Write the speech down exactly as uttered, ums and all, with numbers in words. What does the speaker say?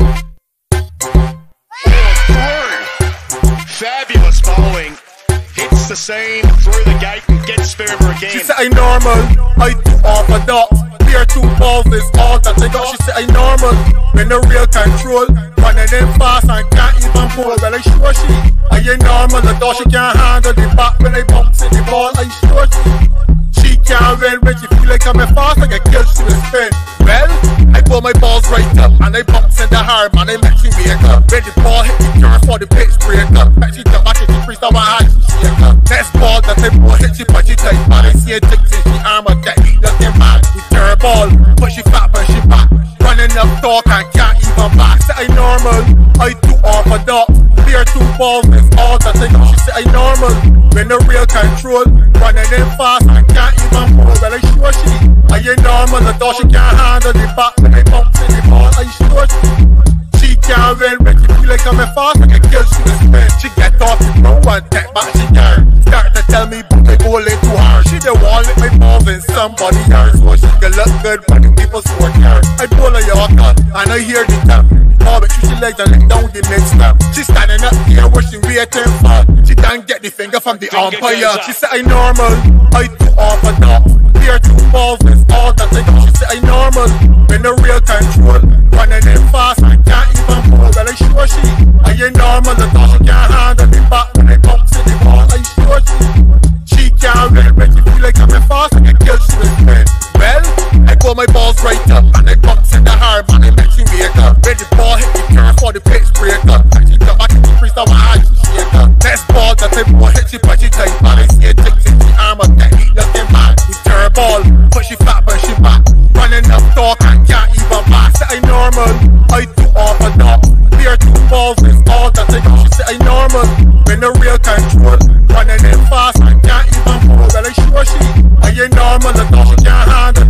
Fabulous bowling. Hits the seam through the gate and gets further again. She said I normal, I too orthodox. Clear two balls is all that they got. She said I normal, when the real control. Running in fast and can't even pull. Well I sure she, I ain't normal. The door she can't handle the back when I bounce in the ball. I sure she, she can't win when she feel like coming fast. I get killed to the spin. Well, I pull my balls right up and I bounce in the hard man. I make she wake up. When the ball hit the turn for the pitch break up. Back she jump back and she freeze down my hand. She shake up. Next ball that I ball hit she punch she tight man. I see her tick till she arm up that heat nothing mad. We turn ball, but she fat but she back. Running up talk and can't even back. Say I normal, I too orthodox. Clear two balls is all that I got. She say I normal, when the real control. Running in fast and can't even pull. Well I sure she, I ain't normal. The door she can't handle the back when I bounce in the ball. I sure she, she can't win when she feel like coming fast. I get killed to the spin. She get off the no one take back she can. Start to tell me but I go in too hard. She the wall let my balls in somebody else. So she can look good but the people score care. I pull a Yorker and I hear the tap. Oh, but she legs and let down the mid snap. She standing up here wishing waiting for. She can't get the finger from the umpire. She said I normal, I too orthodox. Clear two balls is all that I got. She said I normal, when the real control. Running in fast and can't even pull. Well I sure she, I ain't normal. The door she can't handle the back when I bounce in the ball. I sure she, she can't win when she feel like coming fast. I get killed to the spin. Well, I pull my balls right up and I bounce in the hard man. I make she wake up. When the ball hit the turn for the pitch break up. And she jump back and she freeze down my hand. She shake up. Next ball that I ball hit she punch she tight man. I see her tick till she arm up that heat looking mad. We turn ball, but she fat but she back. Running up talk and can't even back. Say I normal, I too orthodox. Clear two balls is all that I got. She say I normal, when the real control. Running in fast and can't even pull. Well I sure she, I ain't normal. The door she can't handle